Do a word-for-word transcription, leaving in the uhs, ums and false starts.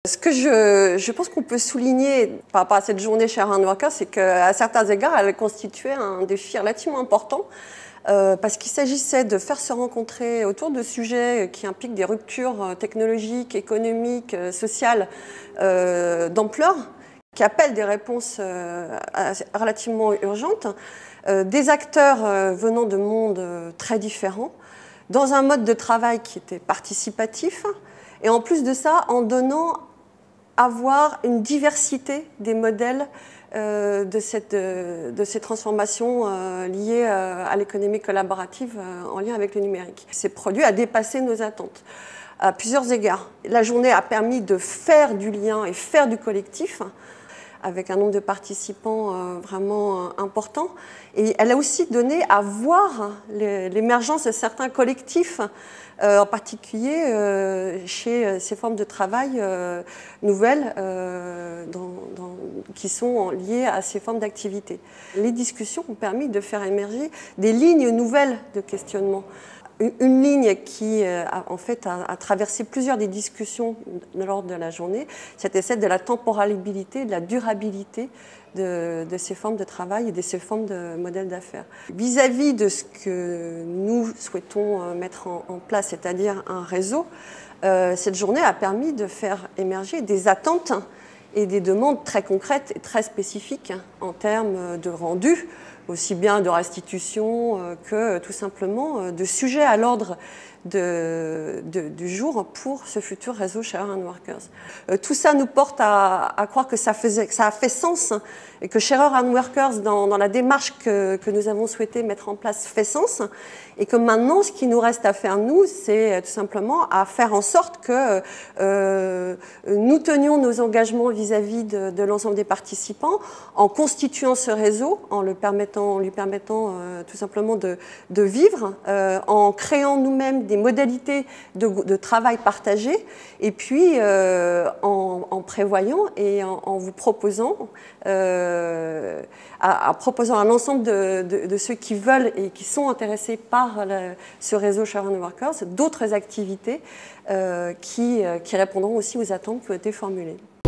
Ce que je, je pense qu'on peut souligner par rapport à cette journée Share and Workers, c'est qu'à certains égards, elle constituait un défi relativement important euh, parce qu'il s'agissait de faire se rencontrer autour de sujets qui impliquent des ruptures technologiques, économiques, sociales euh, d'ampleur, qui appellent des réponses euh, relativement urgentes, euh, des acteurs euh, venant de mondes euh, très différents, dans un mode de travail qui était participatif, et en plus de ça, en donnant à voir une diversité des modèles euh, de, cette, de, de ces transformations euh, liées euh, à l'économie collaborative euh, en lien avec le numérique. Ces produits a dépassé nos attentes à plusieurs égards. La journée a permis de faire du lien et faire du collectif, avec un nombre de participants euh, vraiment euh, important. Et elle a aussi donné à voir l'émergence de certains collectifs, euh, en particulier euh, chez ces formes de travail euh, nouvelles euh, dans, dans, qui sont liées à ces formes d'activité. Les discussions ont permis de faire émerger des lignes nouvelles de questionnement. Une ligne qui, a, en fait, a, a traversé plusieurs des discussions lors de la journée, c'était celle de la temporalité, de la durabilité de, de ces formes de travail et de ces formes de modèles d'affaires. Vis-à-vis de ce que nous souhaitons mettre en, en place, c'est-à-dire un réseau, euh, cette journée a permis de faire émerger des attentes et des demandes très concrètes et très spécifiques en termes de rendu, aussi bien de restitution que tout simplement de sujets à l'ordre de, de, du jour pour ce futur réseau Share and Workers. Euh, tout ça nous porte à, à croire que ça, faisait, que ça a fait sens et que Share and Workers, dans, dans la démarche que, que nous avons souhaité mettre en place, fait sens. Et que maintenant, ce qui nous reste à faire, nous, c'est tout simplement à faire en sorte que euh, nous tenions nos engagements vis-à-vis de, de l'ensemble des participants en constituant ce réseau, en, le permettant, en lui permettant euh, tout simplement de, de vivre, euh, en créant nous-mêmes des modalités de, de travail partagées, et puis euh, en, en prévoyant et en, en vous proposant, euh, à, à proposant à l'ensemble de, de, de ceux qui veulent et qui sont intéressés par le, ce réseau Share and Workers, d'autres activités euh, qui, qui répondront aussi aux attentes qui ont été formulées.